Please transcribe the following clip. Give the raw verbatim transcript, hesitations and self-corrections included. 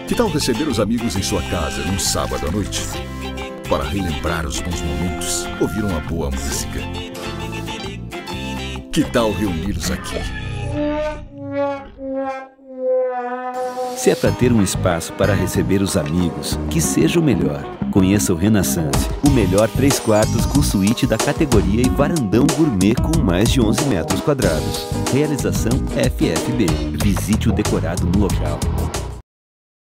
Que tal receber os amigos em sua casa num sábado à noite? Para relembrar os bons momentos, ouvir uma boa música. Que tal reuni-los aqui? Se é para ter um espaço para receber os amigos, que seja o melhor. Conheça o Renaissance, o melhor três quartos com suíte da categoria e varandão gourmet com mais de onze metros quadrados. Realização F F B. Visite o decorado no local.